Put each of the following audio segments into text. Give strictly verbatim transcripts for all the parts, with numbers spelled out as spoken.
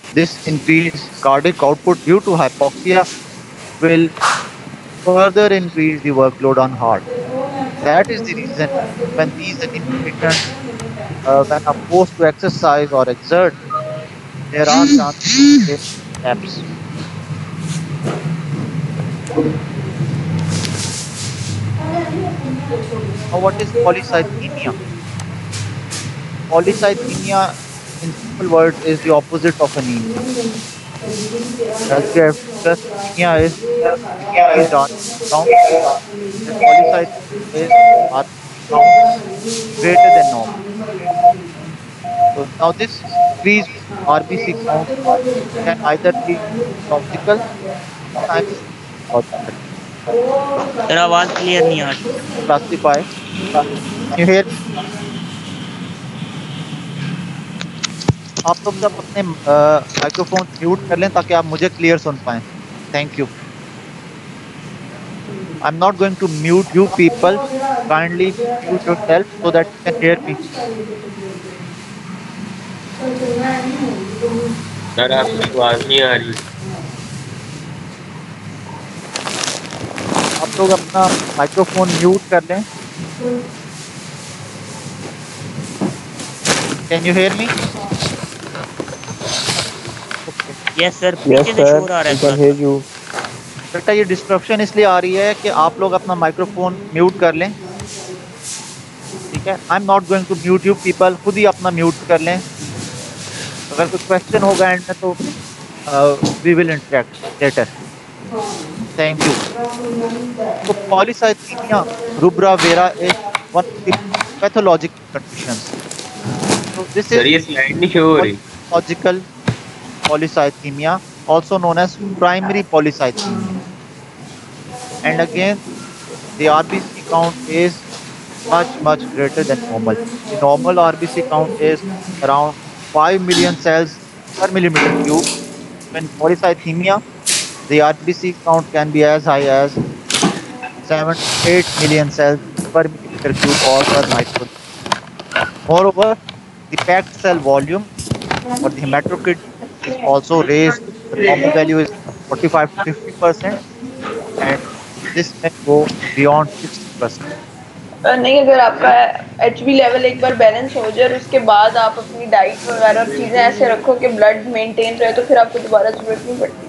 This increased cardiac output due to hypoxia will further increase the workload on heart. That is the reason when these anemia patients, uh, when are forced to exercise or exert, there are chances of collapse. Now, what is polycythemia? Polycythemia, in simple words, is the opposite of anemia. As we have discussed, anemia is increased R B C count, and polycythemia is R B C count greater than normal. So now this increased R B C count can either be logical, sometimes logical. Sir आवाज clear नहीं आ रही। Classify. Can you hear me? आप लोग सब अपने microphone mute कर लें ताकि आप मुझे क्लियर सुन पाएं। Thank you. I'm not going to mute you people. Kindly mute yourself so that you can hear me. Sir आपकी आवाज नहीं आ रही। आप लोग अपना माइक्रोफोन म्यूट कर लें। Can you hear me? Okay. Yes sir, Yes, पीछे से sir. शोर आ रहा We है can थोड़ा hear सा। you. बेटा ये डिस्ट्रप्शन इसलिए आ रही है कि आप लोग अपना माइक्रोफोन म्यूट कर लें। ठीक है, I am not going to mute you people, खुद ही अपना म्यूट कर लें। अगर कोई क्वेश्चन होगा एंड में तो we will interact later. Thank you. तो polycythemia rubra vera is one of the pathological conditions. So this sir is ये स्लाइड नहीं शो हो रही। pathological polycythemia, also known as primary polycythemia. And again, the R B C count is much much greater than normal. The normal R B C count is around five million cells per millimeter cube. When polycythemia, the R B C count can be as high as seven to eight million cells per millimeter cube or per micron. Moreover, the packed cell volume or the hematocrit is also raised. The normal value is forty-five to fifty percent, and this may go beyond sixty percent. नहीं, अगर आपका H B level एक बार balance हो जाए और उसके बाद आप अपनी डाइट वगैरह और चीज़ें ऐसे रखो कि ब्लड मेंटेन रहे तो फिर आपको दोबारा जरूरत नहीं पड़ती।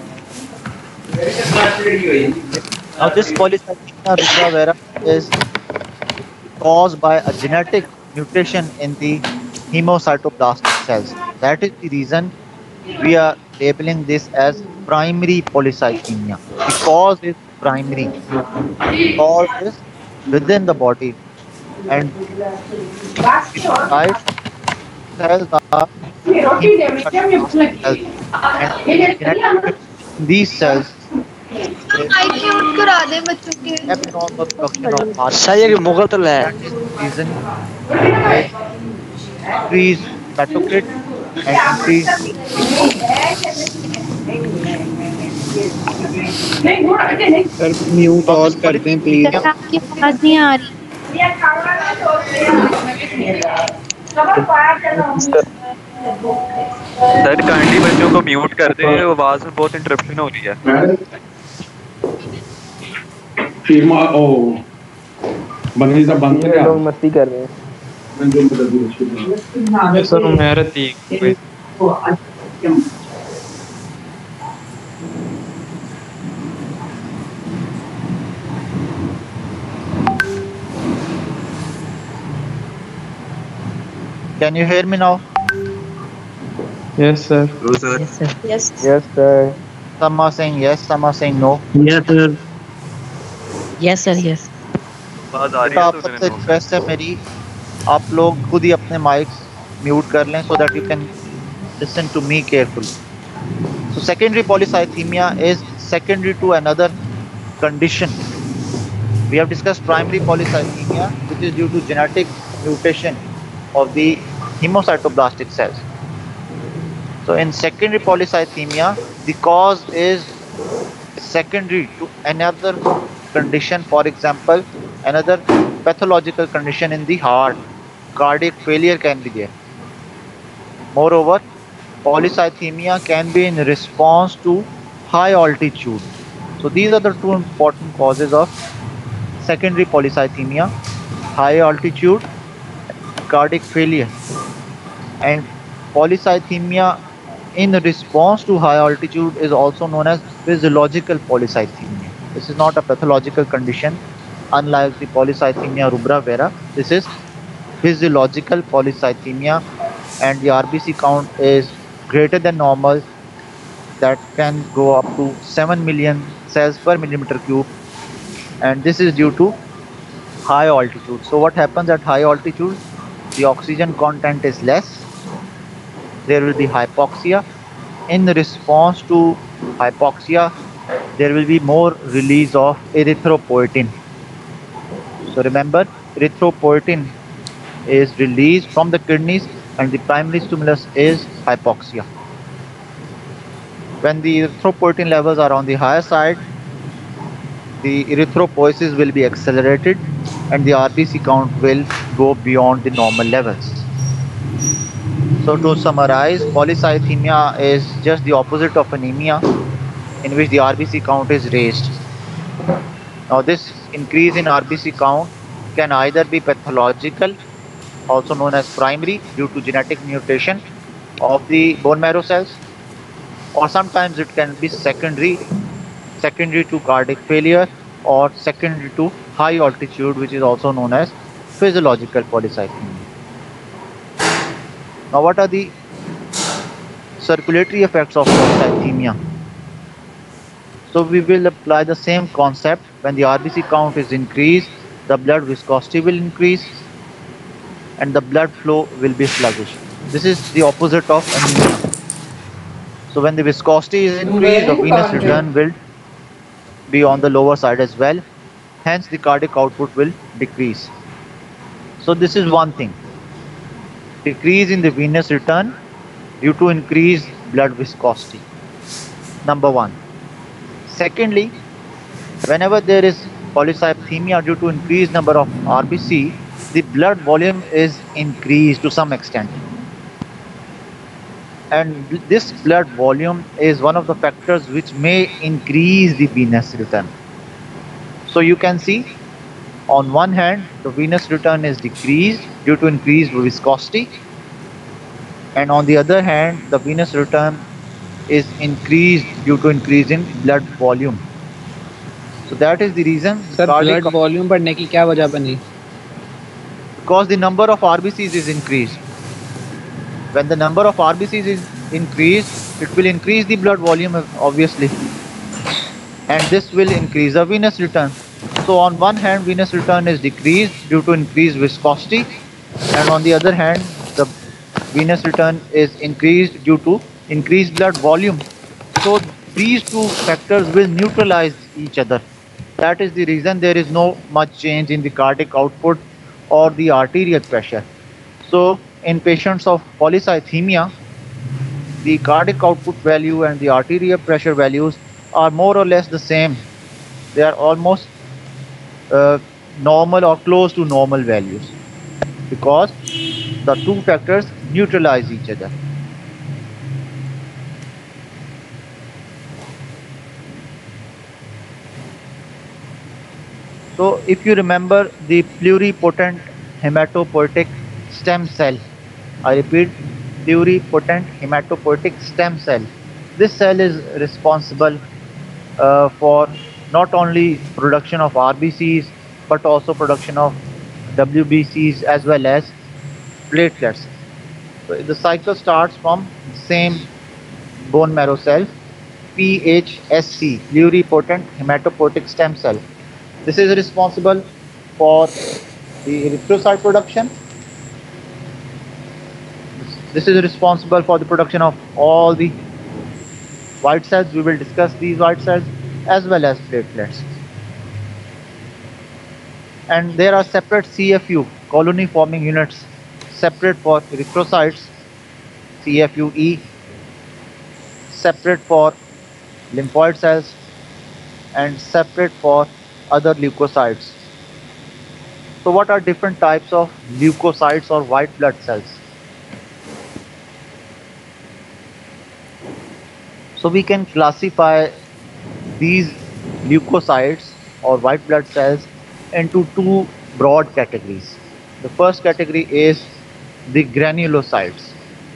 Now, this polycythemia rubra vera is caused by a genetic mutation in the hemocytoblastic cells. That is the reason we are labeling this as primary polycythemia. The cause is primary. The cause is within the body, and right cells are hemocytoblastic cells, and genetic mutation in these cells is mic mute करा दे बच्चों के। abnormal production of hormone. शायद मुगल तो ले। That is the reason is increased hematocrit and increased sir mute all कर दें please. Sir आपकी आवाज नहीं आ रही। सर काइंडली बच्चों को म्यूट कर दे, आवाज में बहुत इंटरप्शन हो रही है। फीमा ओ बंदी सा बंद ये लोग मस्ती कर रहे हैं। सर मेरा ठीक Can you hear me now? Yes sir. Hello, sir. Yes Yes, sir. Some are saying yes, some are saying no. Yes sir, yes sir, yes. आवाज आ रही बेटा है आप तो सबसे रिक्वेस्ट है मेरी, आप लोग खुद ही अपने माइक्स म्यूट कर लें so that you can listen to me carefully. So secondary polycythemia is secondary to another condition. We have discussed primary polycythemia, which is due to genetic mutation of the hemocytoblastic cells. So in secondary polycythemia, the cause is secondary to another condition. For example, another pathological condition in the heart, cardiac failure can be there. Moreover, Polycythemia can be in response to high altitude. So these are the two important causes of secondary polycythemia: high altitude, cardiac failure. And polycythemia in response to high altitude is also known as physiological polycythemia. This is not a pathological condition, unlike the polycythemia rubra vera. This is physiological polycythemia, and the R B C count is greater than normal, that can go up to seven million cells per millimeter cube, and this is due to high altitude. So what happens at high altitude? The oxygen content is less, there will be hypoxia. In response to hypoxia, there will be more release of erythropoietin. So remember, erythropoietin is released from the kidneys, and the primary stimulus is hypoxia. When the erythropoietin levels are on the higher side, the erythropoiesis will be accelerated and the R B C count will go beyond the normal levels. So to summarize, polycythemia is just the opposite of anemia, in which the R B C count is raised. Now this increase in R B C count can either be pathological, also known as primary, due to genetic mutation of the bone marrow cells, or sometimes it can be secondary, secondary to cardiac failure, or secondary to high altitude, which is also known as physiological polycythemia. Now what are the circulatory effects of polycythemia? So we will apply the same concept. When the R B C count is increased, the blood viscosity will increase and the blood flow will be sluggish. This is the opposite of anemia. So when the viscosity is increased, the venous return will be on the lower side as well. Hence the cardiac output will decrease. So this is one thing. Decrease in the venous return due to increased blood viscosity. Number one. Secondly, whenever there is polycythemia due to increased number of R B C, the blood volume is increased to some extent. And this blood volume is one of the factors which may increase the venous return. So you can see, on one hand, the venous return is decreased due to increased viscosity, and on the other hand, the venous return is increased due to increase in blood volume. So that is the reason. Sir blood volume बढ़ने की क्या वजह बनी? Because the number of R B Cs is increased. When the number of R B Cs is increased, it will increase the blood volume, obviously, and this will increase the venous return. So on one hand, venous return is decreased due to increased viscosity, and on the other hand, the venous return is increased due to increased blood volume. So these two factors will neutralize each other. That is the reason there is no much change in the cardiac output or the arterial pressure. So in patients of polycythemia, the cardiac output value and the arterial pressure values are more or less the same. They are almost uh, normal or close to normal values, because the two factors neutralize each other. So if you remember the pluripotent hematopoietic stem cell, I repeat, pluripotent hematopoietic stem cell. This cell is responsible uh, for not only production of R B Cs but also production of W B Cs as well as platelets. So the cycle starts from same bone marrow cell, P H S C, pluripotent hematopoietic stem cell. This is responsible for the erythrocyte production. This is responsible for the production of all the white cells. We will discuss these white cells as well as platelets. And there are separate C F U, colony forming units, separate for erythrocytes, C F U E, separate for lymphoid cells, and separate for other leukocytes. So what are different types of leukocytes or white blood cells? So we can classify these leukocytes or white blood cells into two broad categories. The first category is the granulocytes.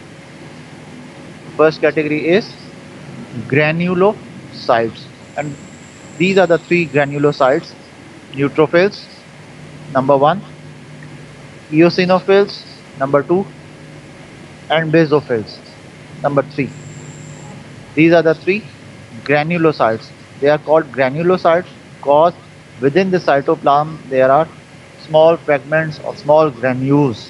First category is granulocytes, and these are the three granulocytes: neutrophils, number one; eosinophils, number two; and basophils, number three. These are the three granulocytes. They are called granulocytes because within the cytoplasm there are small fragments or small granules.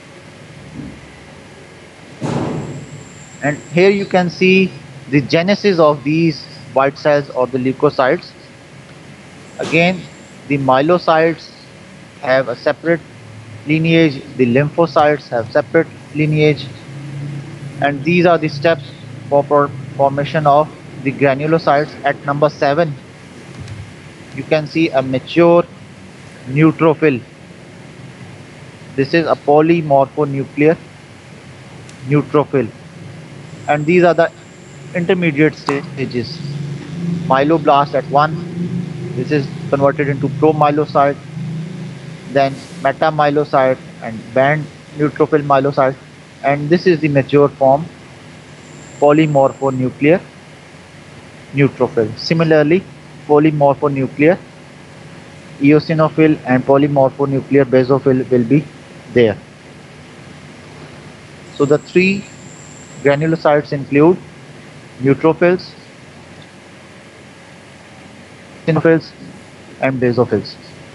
And here you can see the genesis of these white cells or the leukocytes. Again, the myelocytes have a separate lineage, the lymphocytes have separate lineage, and these are the steps for formation of the granulocytes. At number seven, you can see a mature neutrophil. This is a polymorphonuclear neutrophil, and these are the intermediate stages. Myeloblast at one, this is converted into promyelocyte, then metamyelocyte and band neutrophil myelocyte, and this is the mature form, polymorphonuclear neutrophil. Similarly, polymorphonuclear eosinophil and polymorphonuclear basophil will be there. So the three granulocytes include neutrophils, eosinophils, and basophils.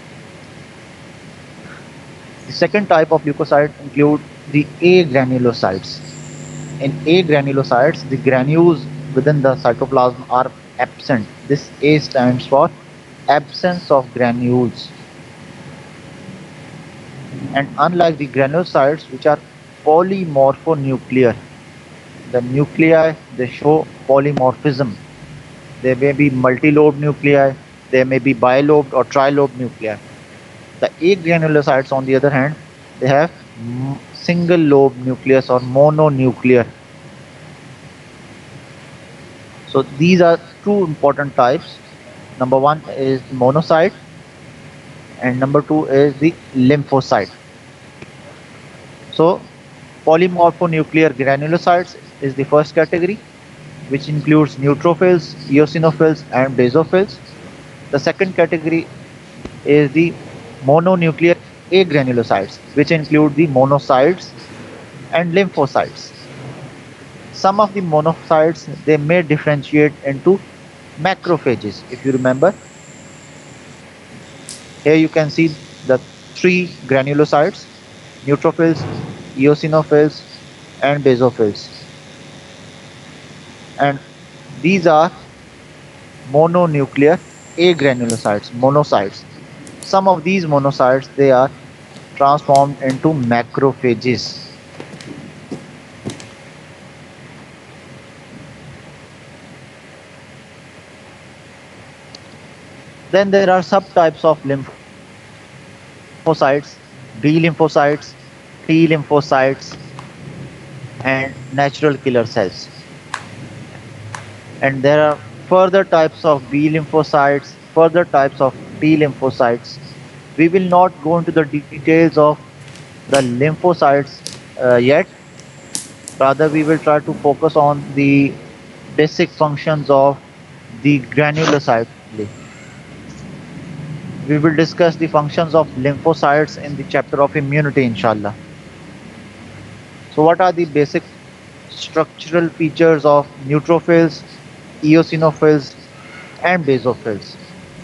The second type of leukocyte include the A granulocytes. In A granulocytes, the granules within the cytoplasm are absent. This A stands for absence of granules. And unlike the granulocytes, which are polymorphonuclear, the nuclei, they show polymorphism. There may be multi-lobed nuclei, there may be bilobed or trilobed nuclei. The A granulocytes, on the other hand, they have single lobe nucleus or mononuclear. So these are two important types. Number one is monocyte, and number two is the lymphocyte. So polymorphonuclear granulocytes is the first category, which includes neutrophils, eosinophils, and basophils. The second category is the mononuclear A granulocytes, which include the monocytes and lymphocytes. Some of the monocytes, they may differentiate into macrophages. If you remember, here you can see the three granulocytes: neutrophils, eosinophils, and basophils. And these are mononuclear A granulocytes, monocytes. Some of these monocytes, they are transformed into macrophages. Then there are subtypes of lymphocytes: B lymphocytes, T lymphocytes, and natural killer cells. And there are further types of B lymphocytes, further types of T lymphocytes. We will not go into the details of the lymphocytes uh, yet. Rather, we will try to focus on the basic functions of the granulocyte. We will discuss the functions of lymphocytes in the chapter of immunity, inshallah. So what are the basic structural features of neutrophils, eosinophils, and basophils?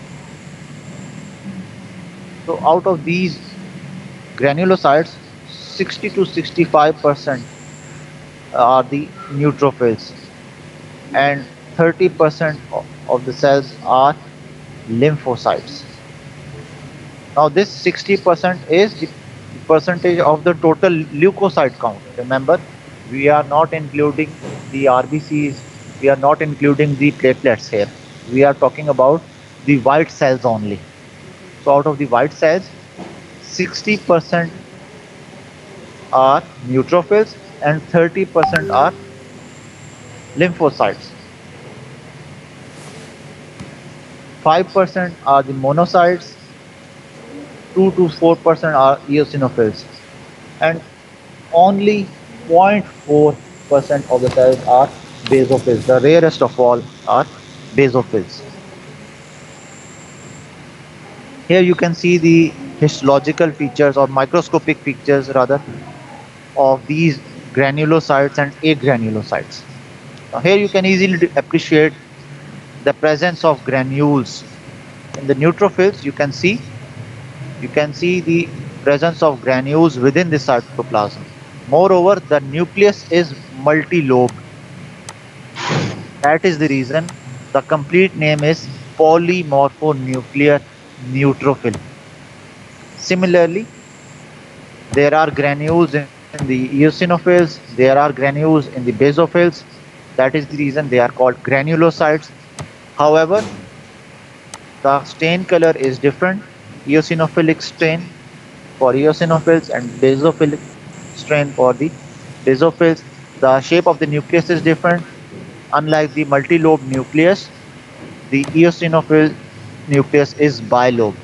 So out of these granulocytes, sixty to sixty-five percent are the neutrophils, and thirty percent of the cells are lymphocytes. Now this sixty percent is the percentage of the total leukocyte count. Remember, we are not including the R B Cs, we are not including the platelets here. We are talking about the white cells only. So out of the white cells, sixty percent are neutrophils and thirty percent are lymphocytes. five percent are the monocytes, two to four percent are eosinophils, and only zero point four percent of the cells are basophils. The rarest of all are basophils. Here you can see the histological features or microscopic features rather of these granulocytes and agranulocytes. Now here you can easily appreciate the presence of granules. In the neutrophils you can see you can see the presence of granules within the cytoplasm. Moreover, the nucleus is multi-lobed. That is the reason the complete name is polymorphonuclear neutrophil. Similarly, there are granules in the eosinophils, there are granules in the basophils. That is the reason they are called granulocytes. However, the stain color is different. Eosinophilic stain for eosinophils and basophilic strain for the basophils. The shape of the nucleus is different. Unlike the multi-lobed nucleus, the eosinophil nucleus is bilobed.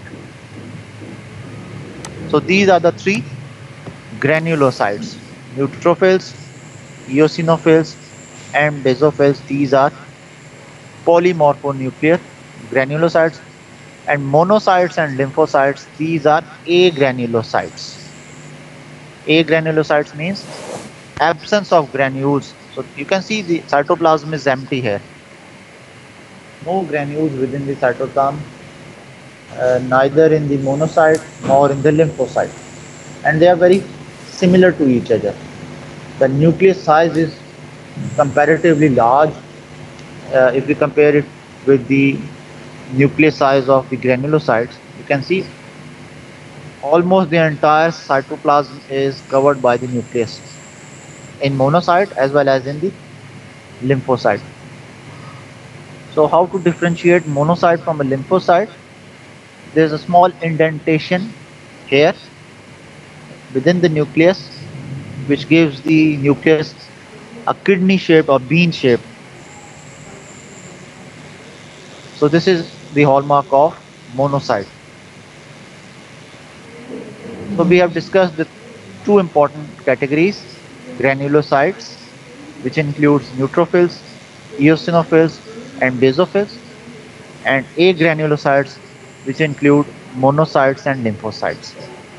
So these are the three granulocytes: neutrophils, eosinophils, and basophils. These are polymorphonuclear granulocytes. And monocytes and lymphocytes, these are agranulocytes. Agranulocytes means absence of granules. So you can see the cytoplasm is empty here. No granules within the cytoplasm, uh, neither in the monocyte nor in the lymphocyte. And they are very similar to each other. The nucleus size is comparatively large uh, if we compare it with the nucleus size of the granulocytes. You can see almost the entire cytoplasm is covered by the nucleus in monocyte as well as in the lymphocyte. So how to differentiate monocyte from a lymphocyte? There is a small indentation here within the nucleus which gives the nucleus a kidney shape or bean shape. So this is the hallmark of monocyte. So we have discussed the two important categories: granulocytes, which includes neutrophils, eosinophils, and basophils, and agranulocytes, which include monocytes and lymphocytes.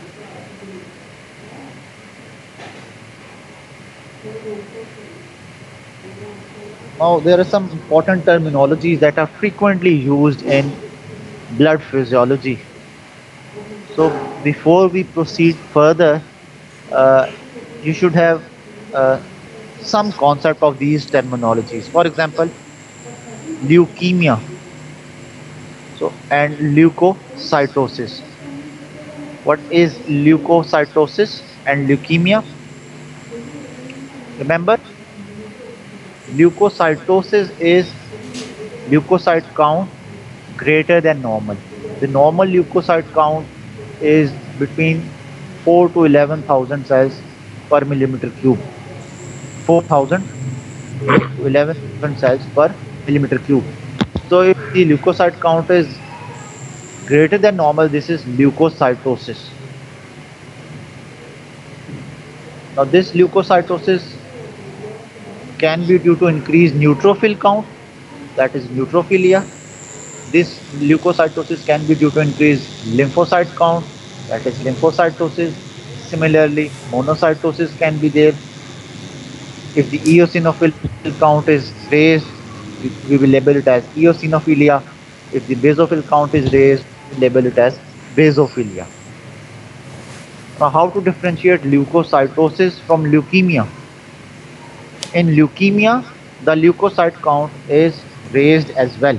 Now there are some important terminologies that are frequently used in blood physiology. So before we proceed further, uh, you should have uh, some concept of these terminologies. For example, leukemia, so and leukocytosis. What is leukocytosis and leukemia? Remember, leukocytosis is leukocyte count greater than normal. The normal leukocyte count is between four to eleven thousand cells per millimeter cube. four thousand to eleven thousand cells per millimeter cube. So if the leukocyte count is greater than normal, this is leukocytosis. Now this leukocytosis can be due to increased neutrophil count, that is neutrophilia. This leukocytosis can be due to increased lymphocyte count, that is lymphocytosis. Similarly, monocytosis can be there. If the eosinophil count is raised, we will label it as eosinophilia. If the basophil count is raised, we label it as basophilia. Now, how to differentiate leukocytosis from leukemia? In leukemia, the leukocyte count is raised as well.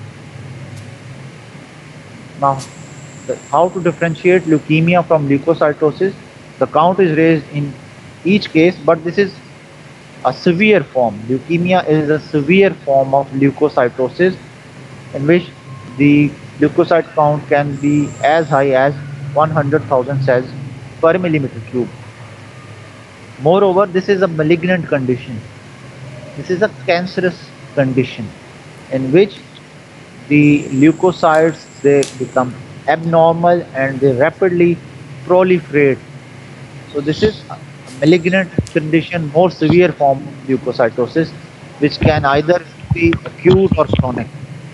Now, the, how to differentiate leukemia from leukocytosis? The count is raised in each case, but this is a severe form. Leukemia is a severe form of leukocytosis in which the leukocyte count can be as high as one hundred thousand cells per millimeter cube. Moreover, this is a malignant condition. This is a cancerous condition in which the leukocytes, they become abnormal and they rapidly proliferate. So this is a malignant condition, more severe form of leukocytosis, which can either be acute or chronic.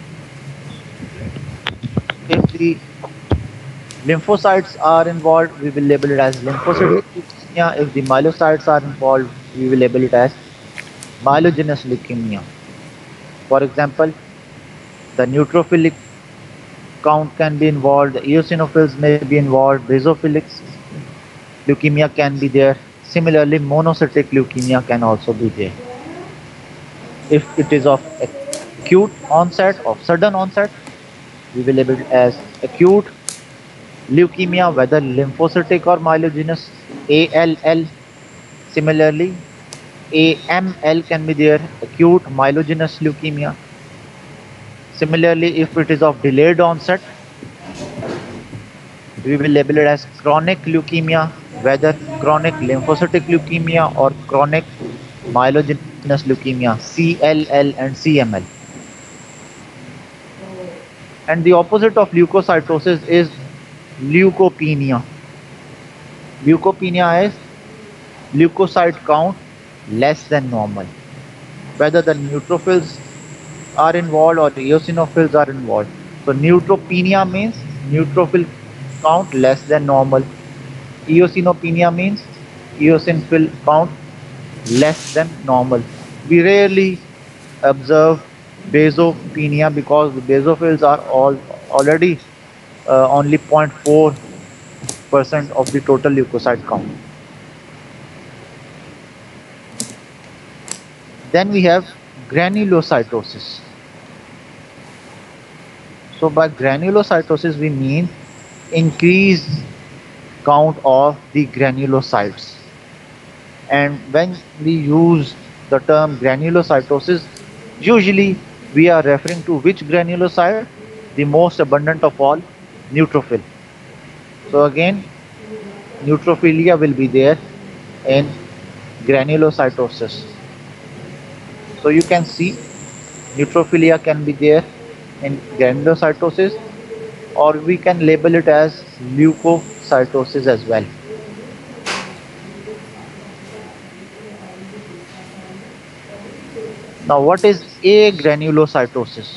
If the lymphocytes are involved, we will label it as lymphocytic leukemia. If the myelocytes are involved, we will label it as myelogenous leukemia. For example, the neutrophilic count can be involved, the eosinophils may be involved, basophilic leukemia can be there. Similarly, monocytic leukemia can also be there. If it is of acute onset or sudden onset, we will label it as acute leukemia, whether lymphocytic or myelogenous, A L L. Similarly, A M L can be there, acute myelogenous leukemia. Similarly, if it is of delayed onset, we will label it as chronic leukemia, whether chronic lymphocytic leukemia or chronic myelogenous leukemia, C L L and C M L. And the opposite of leukocytosis is leukopenia. Leukopenia is leukocyte count less than normal. Whether the neutrophils are involved or the eosinophils are involved. So neutropenia means neutrophil count less than normal. Eosinopenia means eosinophil count less than normal. We rarely observe basopenia because the basophils are all already uh, only zero point four percent of the total leukocyte count. Then we have granulocytosis. So by granulocytosis we mean increased count of the granulocytes. And when we use the term granulocytosis, usually we are referring to which granulocyte? The most abundant of all, neutrophil. So again, neutrophilia will be there in granulocytosis. So you can see neutrophilia can be there in granulocytosis, or we can label it as leukocytosis as well. Now what is agranulocytosis?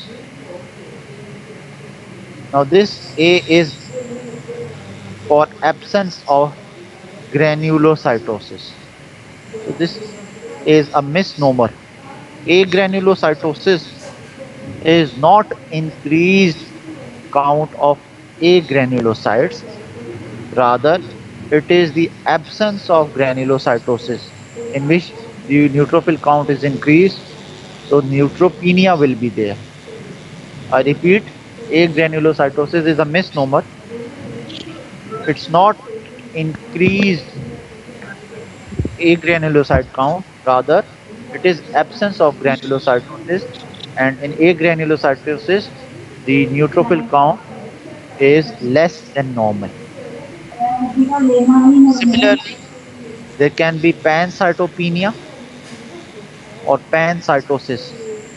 Now this A is for absence of granulocytosis. So this is a misnomer. Agranulocytosis is not increased count of agranulocytes, rather it is the absence of granulocytosis in which the neutrophil count is increased, so neutropenia will be there. I repeat, agranulocytosis is a misnomer. It's not increased agranulocyte count, rather it is absence of granulocytosis, and in agranulocytosis the neutrophil count is less than normal. Similarly, there can be pancytopenia or pancytosis.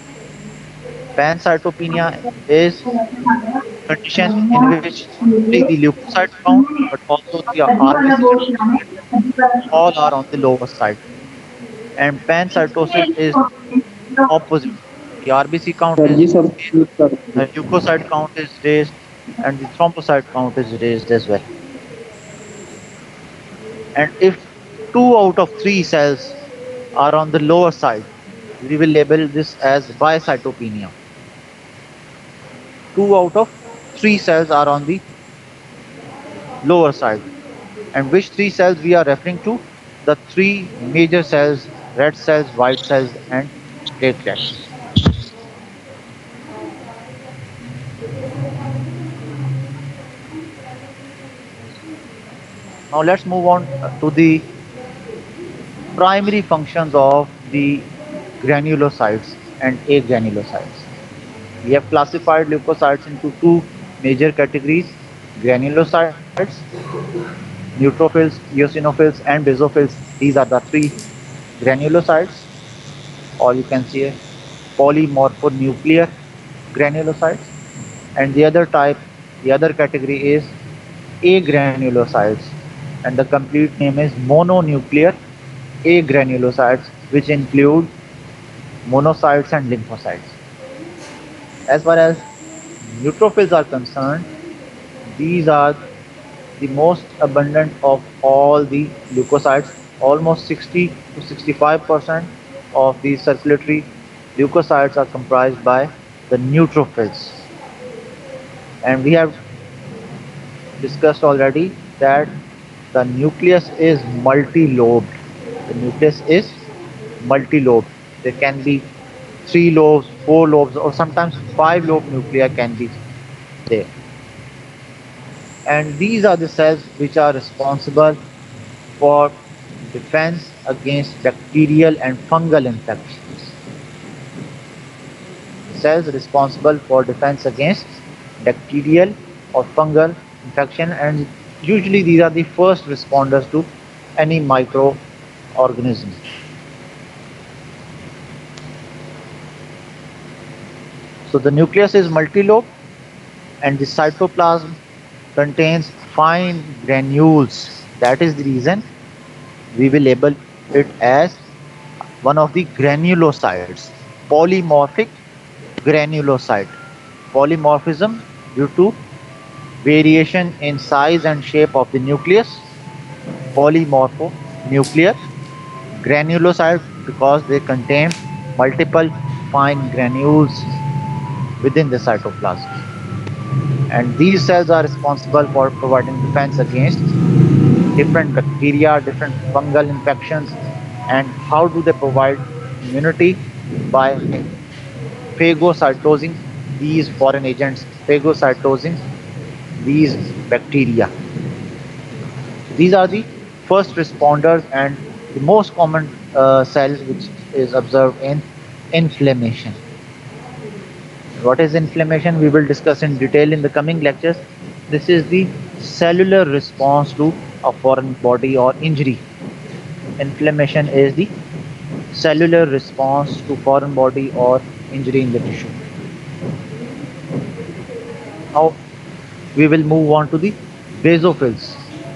Pancytopenia is a condition in which only the leukocyte count but also the R B C all are on the lower side. And pancytosis is opposite. The R B C count sir ji is सब raised, use कर the leukocyte count is raised, and the thrombocyte count is raised as well. And if two out of three cells are on the lower side, we will label this as bicytopenia. Two out of three cells are on the lower side. And which three cells we are referring to? The three major cells, red cells, white cells, and platelets. Now let's move on to the primary functions of the granulocytes and agranulocytes. We have classified leukocytes into two major categories: granulocytes, neutrophils, eosinophils, and basophils. These are the three granulocytes, or you can say polymorphonuclear granulocytes. And the other type, the other category is agranulocytes, and the complete name is mononuclear agranulocytes, which include monocytes and lymphocytes. As far as neutrophils are concerned, these are the most abundant of all the leukocytes. Almost sixty to sixty-five percent of the circulatory leukocytes are comprised by the neutrophils. And we have discussed already that the nucleus is multi-lobed. The nucleus is multi-lobed. There can be three lobes, four lobes, or sometimes five lobe nuclei can be there. And these are the cells which are responsible for defense against bacterial and fungal infections. Cells responsible for defense against bacterial or fungal infection, and usually these are the first responders to any microorganism. So the nucleus is multilobe, and the cytoplasm contains fine granules. That is the reason we will label it as one of the granulocytes, polymorphic granulocyte. Polymorphism due to variation in size and shape of the nucleus, polymorphonuclear granulocyte, because they contain multiple fine granules within the cytoplasm. And these cells are responsible for providing defense against different bacteria, different fungal infections. And how do they provide immunity? By phagocytosing these foreign agents, phagocytosing these bacteria. These are the first responders and the most common uh, cells which is observed in inflammation. What is inflammation? We will discuss in detail in the coming lectures. This is the cellular response to a foreign body or injury. Inflammation is the cellular response to foreign body or injury in the tissue. Now we will move on to the basophils.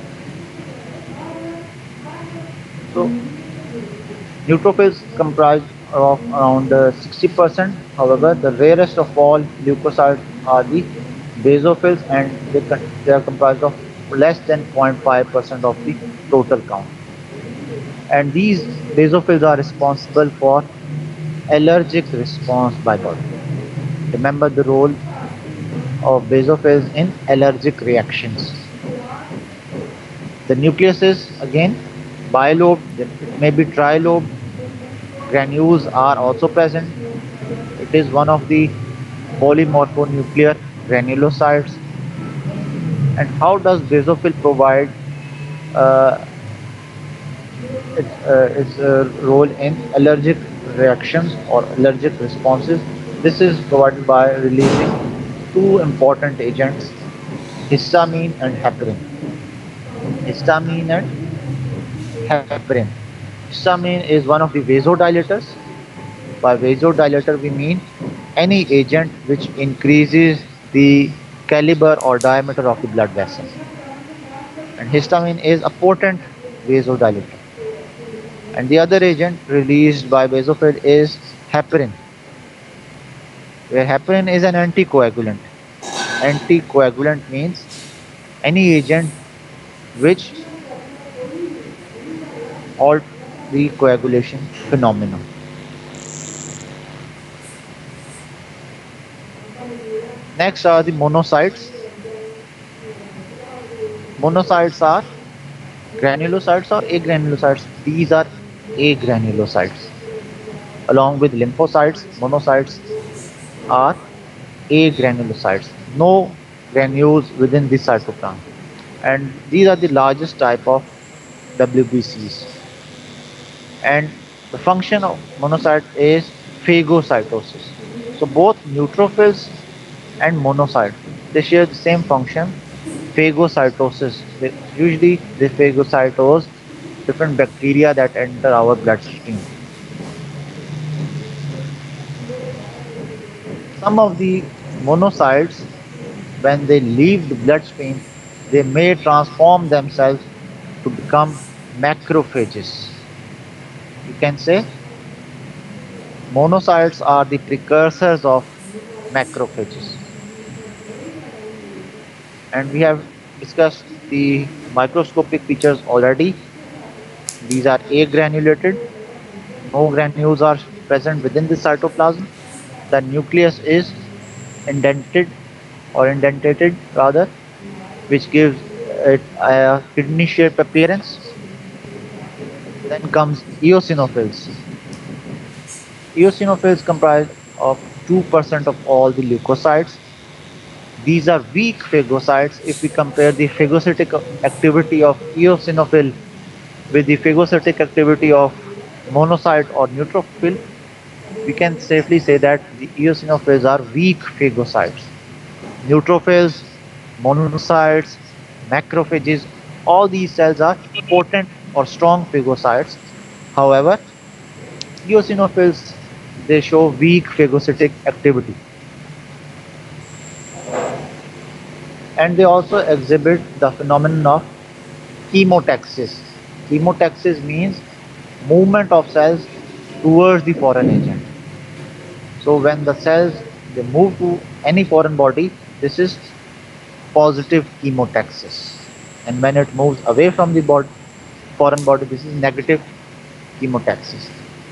So neutrophils comprise of around uh, sixty percent. However, the rarest of all leukocytes are the basophils, and they, they are comprised of less than zero point five percent of the total count. And these basophils are responsible for allergic response by body. Remember the role of basophils in allergic reactions. The nucleus is again bilobed, it may be trilobed. Granules are also present. It is one of the polymorphonuclear granulocytes. And how does basophil provide uh, its, uh, its uh, role in allergic reactions or allergic responses? This is provided by releasing two important agents, histamine and heparin. Histamine and heparin. Histamine is one of the vasodilators. By vasodilator we mean any agent which increases the caliber or diameter of the blood vessel. And histamine is a potent vasodilator. And the other agent released by basophil is heparin, where heparin is an anticoagulant. Anticoagulant means any agent which halt the coagulation phenomenon. Next are the monocytes. Monocytes are granulocytes or agranulocytes. These are agranulocytes. Along with lymphocytes, monocytes are agranulocytes. No granules within the cytoplasm. And these are the largest type of W B Cs. And the function of monocyte is phagocytosis. So both neutrophils and monocytes, they share the same function, phagocytosis. Usually they phagocytose different bacteria that enter our bloodstream. Some of the monocytes when they leave the bloodstream, they may transform themselves to become macrophages. You can say monocytes are the precursors of macrophages. And we have discussed the microscopic features already. These are agranulated. No granules are present within the cytoplasm. The nucleus is indented or indentated rather, which gives it a kidney-shaped appearance. Then comes eosinophils. Eosinophils comprise of two percent of all the leukocytes. These are weak phagocytes. If we compare the phagocytic activity of eosinophil with the phagocytic activity of monocyte or neutrophil, we can safely say that the eosinophils are weak phagocytes. Neutrophils, monocytes, macrophages, all these cells are potent or strong phagocytes. However, eosinophils, they show weak phagocytic activity. And they also exhibit the phenomenon of chemotaxis. Chemotaxis means movement of cells towards the foreign agent. So when the cells they move to any foreign body, this is positive chemotaxis. And when it moves away from the body, foreign body, this is negative chemotaxis.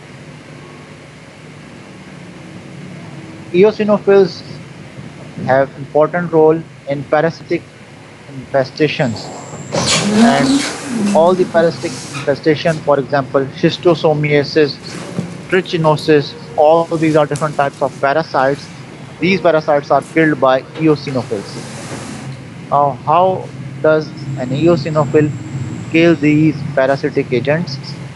Eosinophils have important role in parasitic infestations, and all the parasitic infestation, for example, schistosomiasis, trichinosis, all these are different types of parasites. These parasites are killed by eosinophils. Now, how does an eosinophil kill these parasitic agents?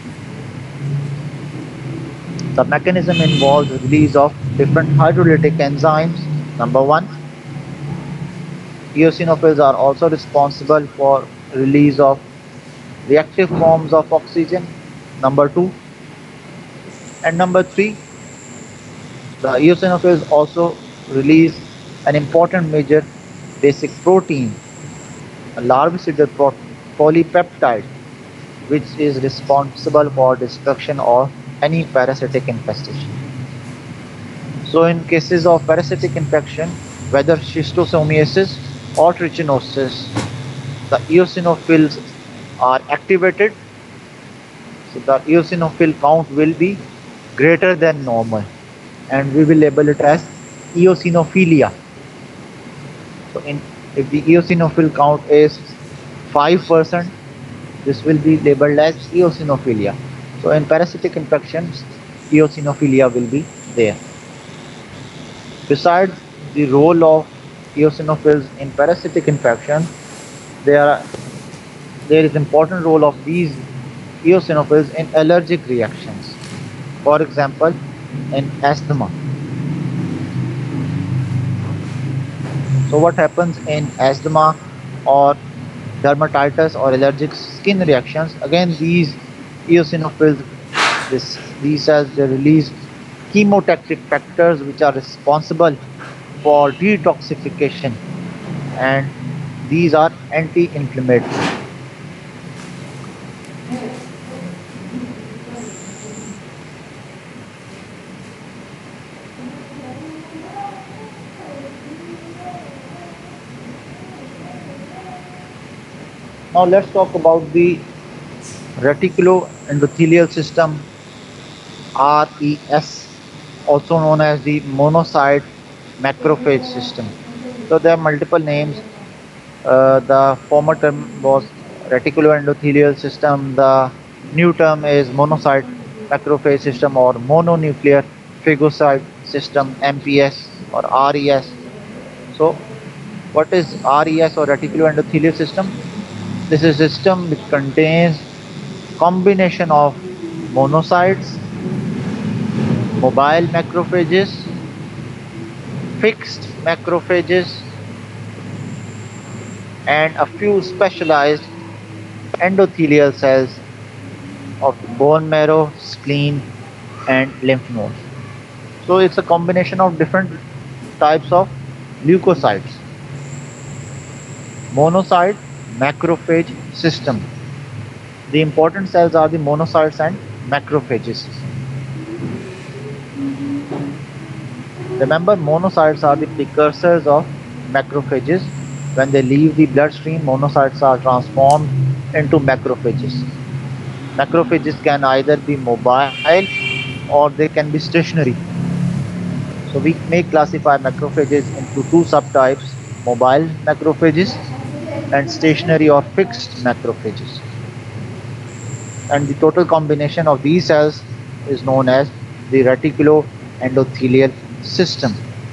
The mechanism involves release of different hydrolytic enzymes. Number one, eosinophils are also responsible for release of reactive forms of oxygen. Number two, and number three, the eosinophils also release an important major basic protein, a larvicidal polypeptide, which is responsible for destruction of any parasitic infestation. So in cases of parasitic infection, whether schistosomiasis or trichinosis, the eosinophils are activated. So the eosinophil count will be greater than normal, and we will label it as eosinophilia. So in, if the eosinophil count is five percent, this will be labeled as eosinophilia. So in parasitic infections, eosinophilia will be there. Besides the role of eosinophils in parasitic infection, there are, there is important role of these eosinophils in allergic reactions. For example, in asthma. So what happens in asthma or dermatitis or allergic skin reactions? Again, these eosinophils, this, these cells, they release chemotactic factors which are responsible for detoxification, and these are anti-inflammatory. Now let's talk about the reticuloendothelial system, R E S, also known as the monocyte macrophage system. So there are multiple names. Uh, the former term was reticuloendothelial system. The new term is monocyte macrophage system or mononuclear phagocyte system, M P S or R E S. So what is R E S or reticuloendothelial system? This is a system which contains combination of monocytes, mobile macrophages, fixed macrophages, and a few specialized endothelial cells of bone marrow, spleen, and lymph nodes. So it's a combination of different types of leukocytes. monocyte macrophage system. The important cells are the monocytes and macrophages. Remember, monocytes are the precursors of macrophages. When they leave the bloodstream, monocytes are transformed into macrophages. Macrophages can either be mobile or they can be stationary. So we may classify macrophages into two subtypes: mobile macrophages and stationary or fixed macrophages. And the total combination of these cells is known as the reticuloendothelial system.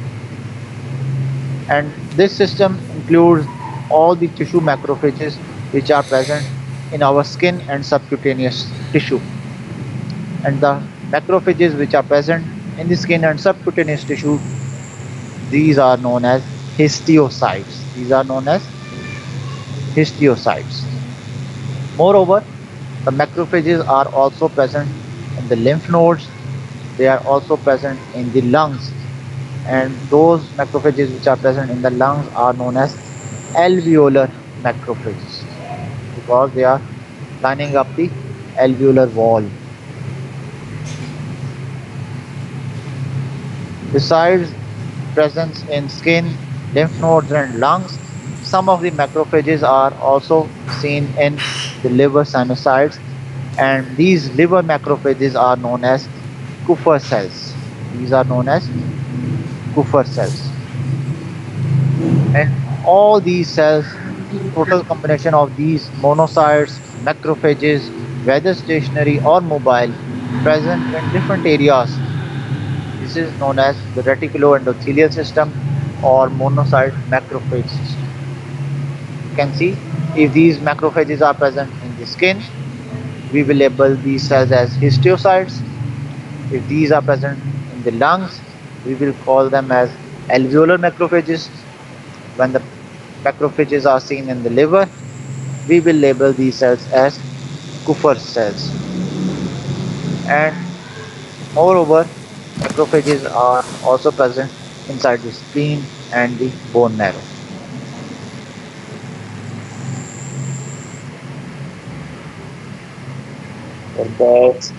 And this system includes all the tissue macrophages which are present in our skin and subcutaneous tissue. And the macrophages which are present in the skin and subcutaneous tissue, these are known as histiocytes. These are known as histiocytes. Moreover, the macrophages are also present in the lymph nodes. They are also present in the lungs, and those macrophages which are present in the lungs are known as alveolar macrophages because they are lining up the alveolar wall. Besides presence in skin, lymph nodes and lungs, some of the macrophages are also seen in the liver sinusoids, and these liver macrophages are known as Kupffer cells. These are known as Kupffer cells. And all these cells, total combination of these monocytes, macrophages, whether stationary or mobile, present in different areas. This is known as the reticuloendothelial system or monocyte macrophage system. You can see if these macrophages are present in the skin, we will label these cells as histiocytes. If these are present in the lungs, we will call them as alveolar macrophages. When the macrophages are seen in the liver, we will label these cells as Kupffer cells. And moreover, macrophages are also present inside the spleen and the bone marrow. Perfect.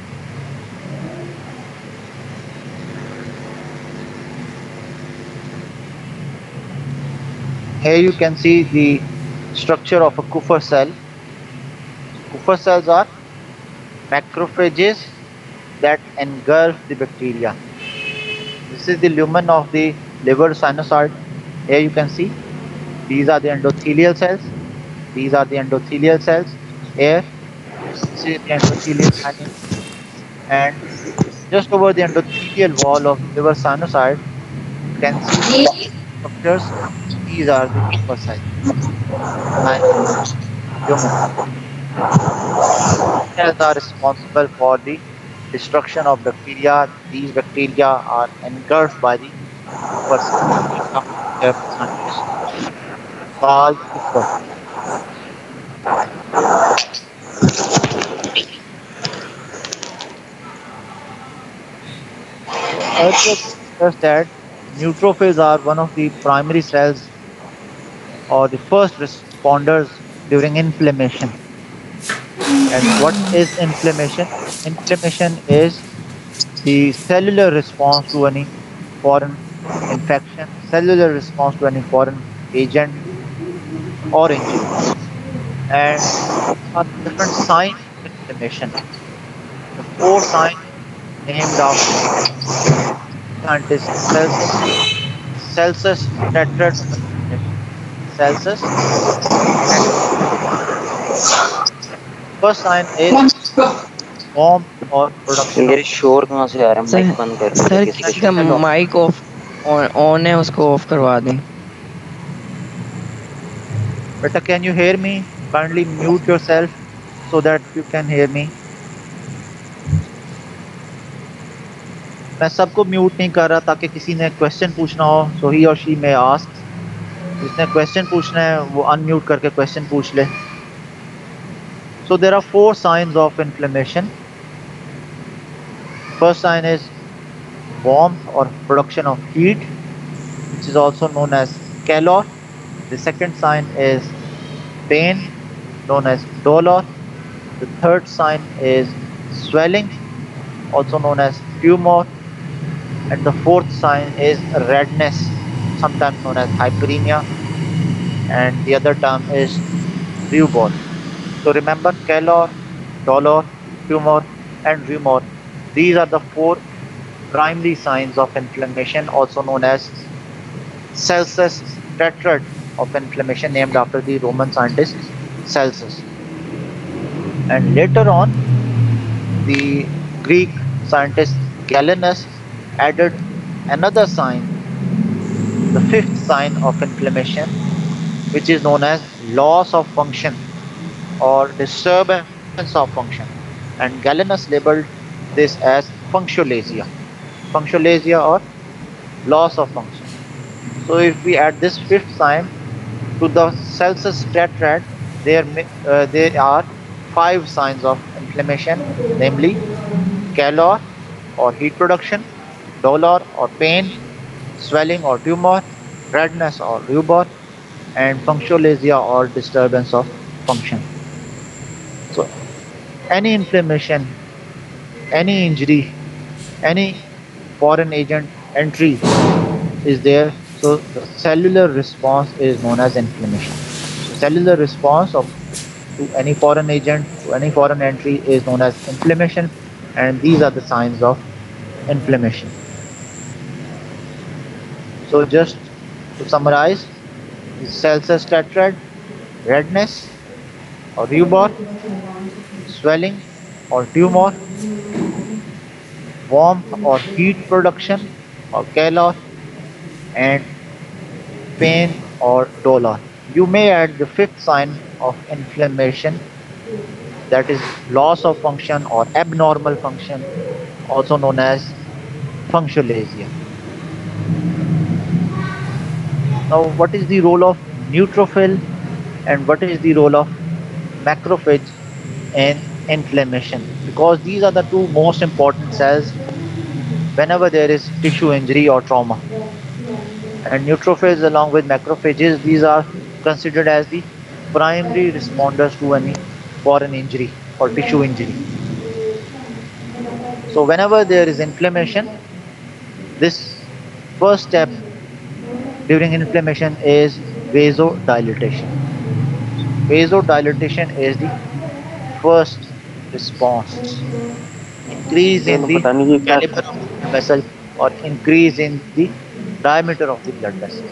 Here you can see the structure of a Kupffer cell. Kupffer cells are macrophages that engulf the bacteria. This is the lumen of the liver sinusoid. Here you can see these are the endothelial cells. These are the endothelial cells. Here, this is the endothelial lining, and just over the endothelial wall of the liver sinusoid, you can see structures. These are the Kupffer cells. Cells are responsible for the destruction of bacteria. These bacteria are engulfed by the Kupffer cells called Kupffer. Earlier discussed that neutrophils are one of the primary cells or the first responders during inflammation. And what is inflammation? Inflammation is the cellular response to any foreign infection, cellular response to any foreign agent or injury. And are different signs of inflammation. The four signs named after scientist Celsus, Celsus tetrad, Celsus. First sign is warmth or production. मेरे शोर कहाँ से आ रहा है? Sir mic बंद कर sir किसी किसी का माइक ऑफ ऑन है, उसको ऑफ करवा दें. Beta, can you hear me? Kindly mute yourself so that you can hear me. मैं सबको म्यूट नहीं कर रहा ताकि किसी ने क्वेश्चन पूछना हो, so he or she may ask. जिसने क्वेश्चन पूछना है वो अनम्यूट करके क्वेश्चन पूछ ले. So there are four signs of inflammation. First sign is warmth or production of heat, which is also known as calor. The second sign is pain, known as dolor. The third sign is swelling, also known as tumor. And the fourth sign is redness, sometimes known as hyperemia. And the other term is rubor. So remember calor, dolor, tumor, and rumor. These are the four primary signs of inflammation, also known as Celsus tetrad of inflammation, named after the Roman scientist Celsus. And later on, the Greek scientist Galenus added another sign, the fifth sign of inflammation, which is known as loss of function or disturbance of function. And Galenus labeled this as punctulasia, punctulasia or loss of function. So if we add this fifth sign to the Celsus tetrad, there, uh, there are five signs of inflammation, namely calor or heat production, dolor or pain, swelling or tumor, redness or rubor, and punctulasia or disturbance of function. So any inflammation, any injury, any foreign agent entry is there, so the cellular response is known as inflammation. So cellular response of to any foreign agent, to any foreign entry is known as inflammation, and these are the signs of inflammation. So just to summarize, the Celsus tetrad, redness or rubor, swelling or tumor, warmth or heat production or calor, and pain or dolor. You may add the fifth sign of inflammation, that is loss of function or abnormal function, also known as punctulasia. Now, what is the role of neutrophil and what is the role of macrophage in inflammation? Because these are the two most important cells whenever there is tissue injury or trauma. And neutrophils along with macrophages, these are considered as the primary responders to any foreign injury or tissue injury. So whenever there is inflammation, this first step during inflammation is vasodilatation. Vasodilatation is the first response. Increase in the caliber of the blood vessel or increase in the diameter of the blood vessel.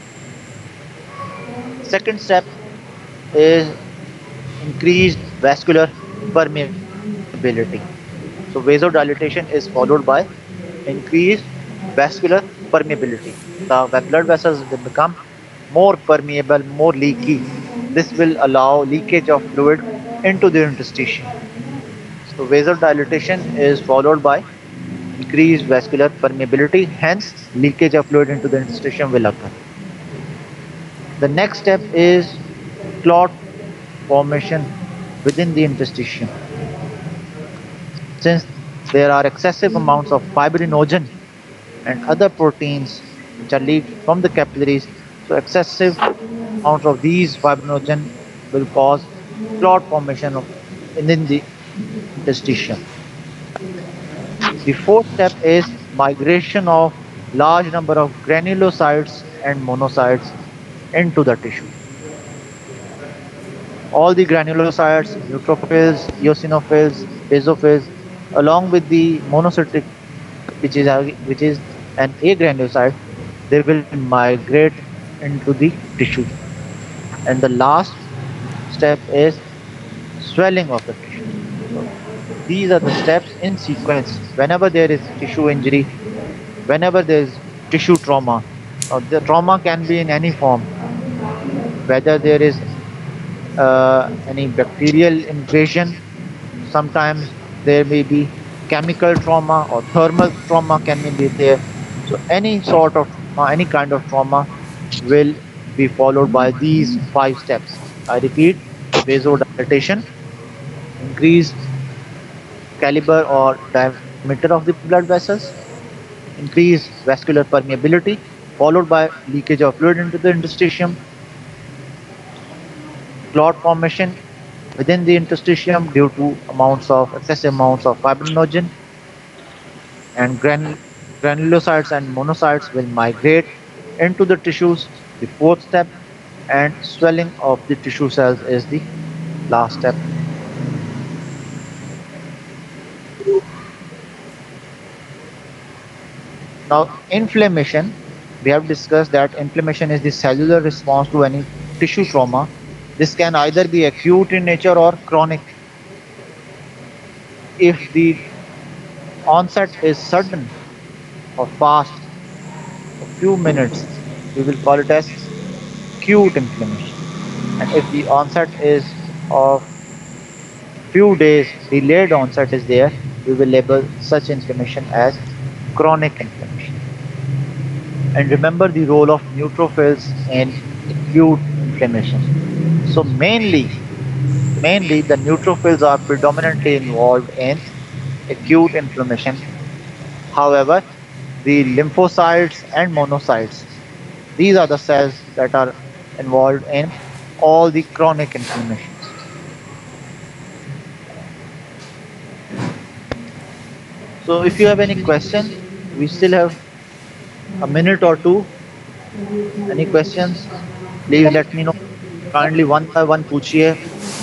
Second step is increased vascular permeability. So vasodilatation is followed by increased vascular permeability. The blood vessels will become more permeable, more leaky. This will allow leakage of fluid into the interstitium. So vasodilatation is followed by increased vascular permeability, hence leakage of fluid into the interstitium will occur. The next step is clot formation within the interstitium. Since there are excessive amounts of fibrinogen and other proteins which are leaked from the capillaries, so excessive amounts of these fibrinogen will cause clot formation of within the interstitium. The fourth step is migration of large number of granulocytes and monocytes into the tissue. All the granulocytes, neutrophils, eosinophils, basophils, along with the monocytic, which is a, which is an agranulocyte, they will migrate into the tissue. And the last step is swelling of the tissue. So these are the steps in sequence. Whenever there is tissue injury, whenever there is tissue trauma, or the trauma can be in any form, whether there is uh, any bacterial invasion, sometimes there may be chemical trauma or thermal trauma can be there. So any sort of trauma, any kind of trauma will be followed by these five steps. I repeat: vasodilatation, increased caliber or diameter of the blood vessels, increased vascular permeability, followed by leakage of fluid into the interstitium, clot formation within the interstitium due to amounts of excessive amounts of fibrinogen, and gran- granulocytes and monocytes will migrate into the tissues, the fourth step, and swelling of the tissue cells is the last step. Now, inflammation, we have discussed that inflammation is the cellular response to any tissue trauma. This can either be acute in nature or chronic. If the onset is sudden or fast, a few minutes, we will call it as acute inflammation. And if the onset is of few days, delayed onset is there, we will label such inflammation as chronic inflammation. And remember the role of neutrophils in acute inflammation. So mainly, mainly the neutrophils are predominantly involved in acute inflammation. However, the lymphocytes and monocytes, these are the cells that are involved in all the chronic inflammations. So if you have any question, we still have a minute or two. Any questions? Please let me know. Kindly one by one पूछिए.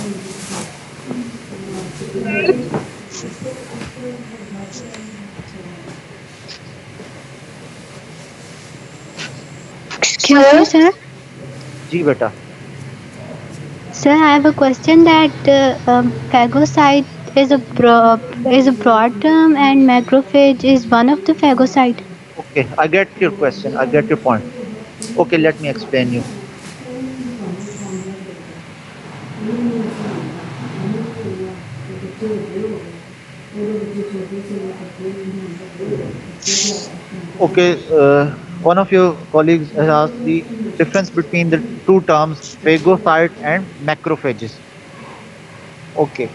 Excuse me, sir. जी बेटा. Sir, I have a question that uh, um, phagocyte is a bro- is a broad term and macrophage is one of the phagocyte. Okay, I get your question. I get your point. Okay, let me explain you. Okay, uh, one of your colleagues has asked the difference between the two terms phagocyte and macrophages. Okay,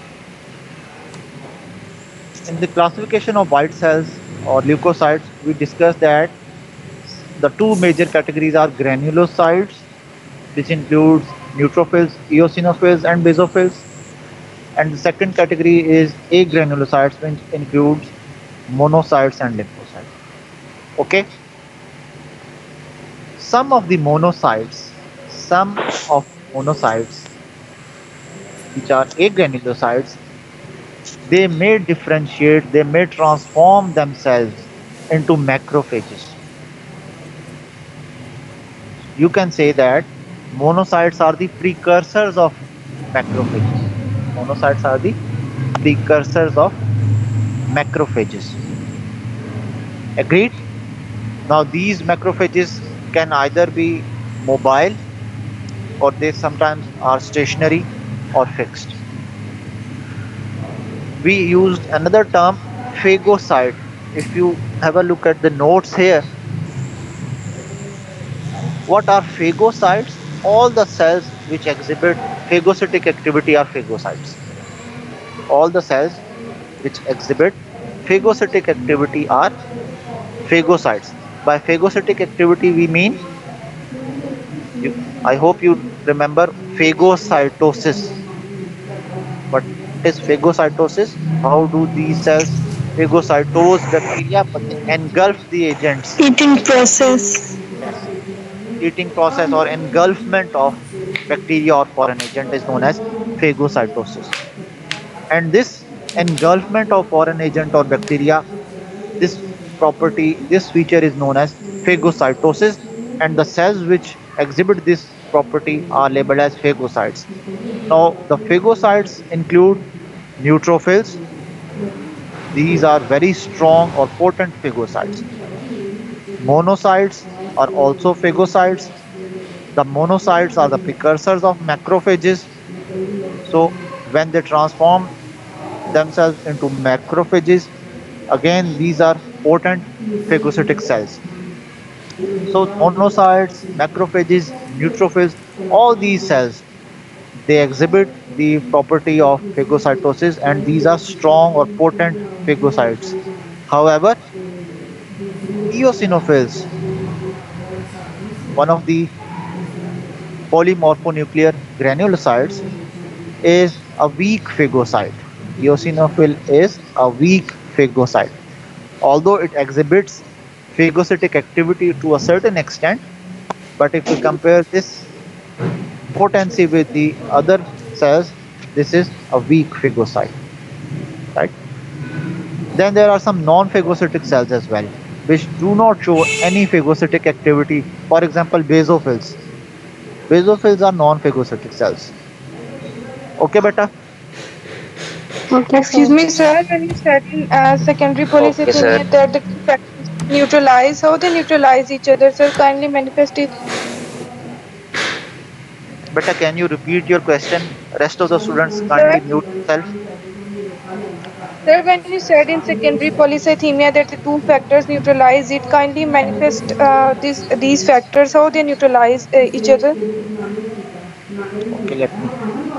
in the classification of white cells or leukocytes, we discussed that the two major categories are granulocytes, which includes neutrophils, eosinophils, and basophils, and the second category is agranulocytes, which includes monocytes and lymphocytes. Okay, some of the monocytes, some of monocytes, which are agranulocytes, they may differentiate, they may transform themselves into macrophages. You can say that monocytes are the precursors of macrophages. Monocytes are the precursors of macrophages. Agreed? Now these macrophages can either be mobile or they sometimes are stationary or fixed. We used another term, phagocyte. If you have a look at the notes here, what are phagocytes? All the cells which exhibit phagocytic activity are phagocytes. All the cells which exhibit phagocytic activity are phagocytes. By phagocytic activity we mean, you, I hope you remember phagocytosis. What is phagocytosis? How do these cells phagocytose bacteria but they engulf the agents? Eating process. Yes. Eating process or engulfment of bacteria or foreign agent is known as phagocytosis. And this engulfment of foreign agent or bacteria, this property, this feature is known as phagocytosis, and the cells which exhibit this property are labeled as phagocytes. Now, the phagocytes include neutrophils. These are very strong or potent phagocytes. Monocytes are also phagocytes. The monocytes are the precursors of macrophages. So, when they transform themselves into macrophages, again these are potent phagocytic cells. So monocytes, macrophages, neutrophils, all these cells, they exhibit the property of phagocytosis and these are strong or potent phagocytes. However, eosinophils, one of the polymorphonuclear granulocytes is a weak phagocyte. Eosinophil is a weak phagocyte. Although it exhibits phagocytic activity to a certain extent, but if we compare this potency with the other cells, this is a weak phagocyte, right? Then there are some non-phagocytic cells as well, which do not show any phagocytic activity. For example, basophils. Basophils are non-phagocytic cells. Okay, beta? Okay, Excuse sir. me, sir. When you said in uh, secondary Okay, polycythemia sir. that the factors neutralize, how they neutralize each other, sir? Kindly manifest it. Beta, can you repeat your question? Rest of the students Sir, kindly mute themselves. sir, when you said in secondary polycythemia that the two factors neutralize it, kindly manifest uh, this these factors, how they neutralize uh, each other. Okay, let me.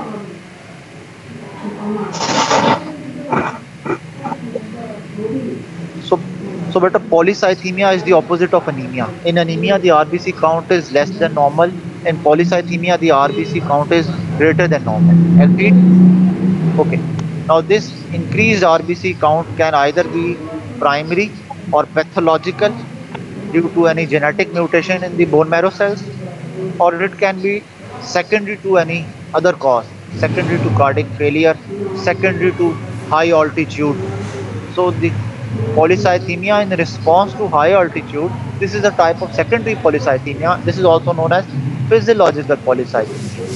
So, so beta, polycythemia is the opposite of anemia. In anemia, the R B C count is less than normal. In polycythemia, the R B C count is greater than normal. Agreed? Okay. Now, this increased R B C count can either be primary or pathological due to any genetic mutation in the bone marrow cells, or it can be secondary to any other cause, secondary to cardiac failure, secondary to high altitude. So the polycythemia in response to high altitude, this is a type of secondary polycythemia. This is also known as physiological polycythemia.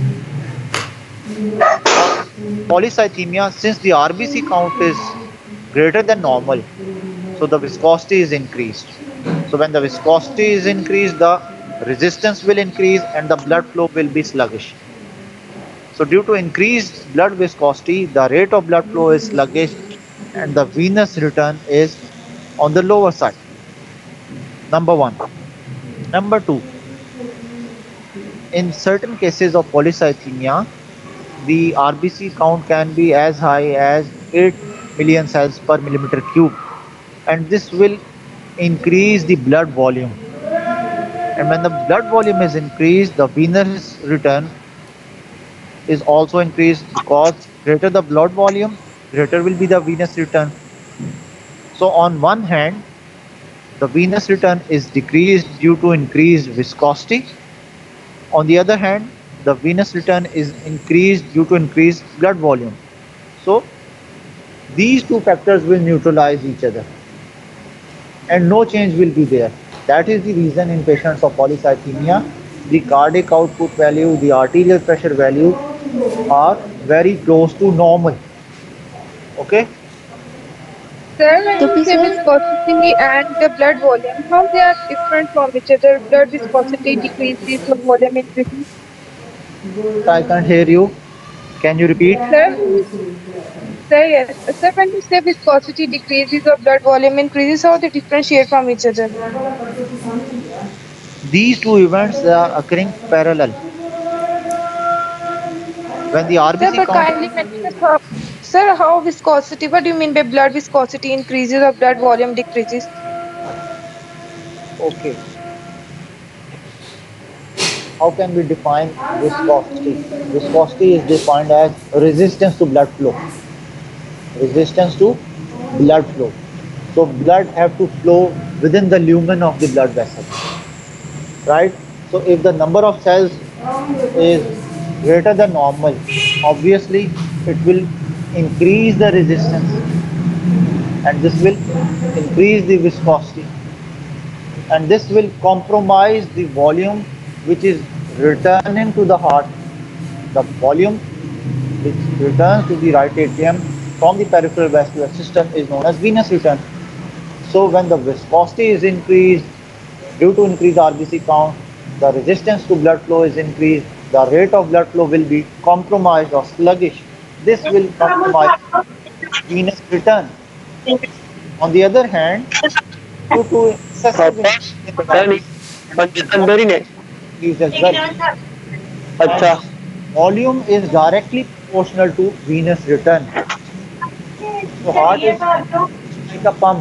Polycythemia, since the R B C count is greater than normal, so the viscosity is increased. So when the viscosity is increased, the resistance will increase and the blood flow will be sluggish. So due to increased blood viscosity, the rate of blood flow is sluggish and the venous return is on the lower side. Number one. Number two, in certain cases of polycythemia, the R B C count can be as high as eight million cells per millimeter cube, and this will increase the blood volume. And when the blood volume is increased, the venous return is also increased, because greater the blood volume, greater will be the venous return. So on one hand, the venous return is decreased due to increased viscosity. On the other hand, the venous return is increased due to increased blood volume. So these two factors will neutralize each other and no change will be there. That is the reason in patients of polycythemia, the cardiac output value, the arterial pressure value are very close to normal. Okay? Sir, when So you say sir, viscosity and the blood volume, how they are different from each other? Blood viscosity decreases or volume increases. I can't hear you. Can you repeat? Sir, when you, sir, yes. Sir, when you say viscosity decreases or blood volume increases, how they differentiate from each other? These two events are occurring parallel. When the Sir, R B C but count, kindly manifest how, sir, how viscosity, what do you mean by blood viscosity increases or blood volume decreases? okay, how can we define viscosity? Viscosity is defined as resistance to blood flow. Resistance to blood flow. So blood have to flow within the lumen of the blood vessel, right? So if the number of cells is greater than normal, obviously it will increase the resistance and this will increase the viscosity, and this will compromise the volume which is returning to the heart. The volume which returns to the right atrium from the peripheral vascular system is known as venous return. So when the viscosity is increased due to increased R B C count, the resistance to blood flow is increased, the rate of blood flow will be compromised or sluggish. This will compromise venous return. On the other hand, due to excessive increase in the R B C, अंदर ही नहीं increase as well. अच्छा And volume is directly proportional to venous return. So heart is like a pump.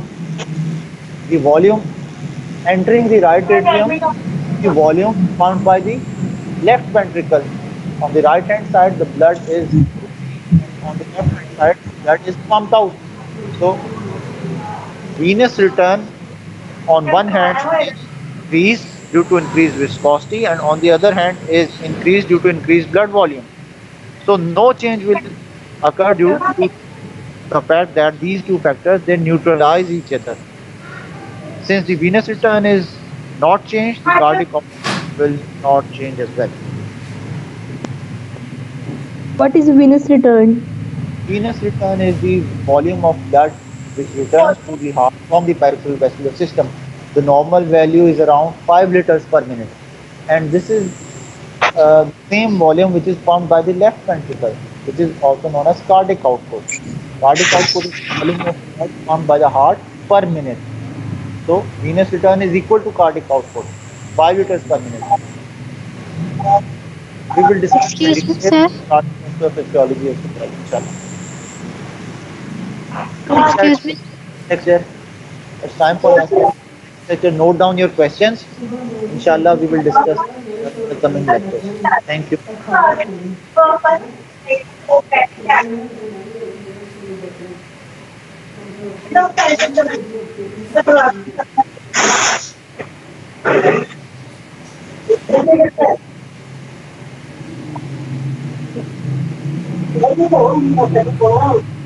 The volume entering the right atrium, the volume pumped by the left ventricle. On the right hand side, the blood is, on the left hand side, blood is pumped out. So venous return on one hand is increased due to increased viscosity, and on the other hand is increased due to increased blood volume. So no change will occur due to the fact that these two factors, they neutralize each other. Since the venous return is not changed, the cardiac output will not change as well. What is venous return? Venous return is the volume of blood which returns to the heart from the peripheral vascular system. The normal value is around five liters per minute, and this is uh, the same volume which is pumped by the left ventricle, which is also known as cardiac output. Cardiac output is the volume of blood pumped by the heart per minute. So venous return is equal to cardiac output, five liters per minute. We will discuss Excuse me, the sir. cardiovascular physiology of the blood, inshallah. Excuse me. Lecture. It's time for next lecture. Note down your questions. Inshallah, we will discuss the coming lectures. Thank you. Thank you.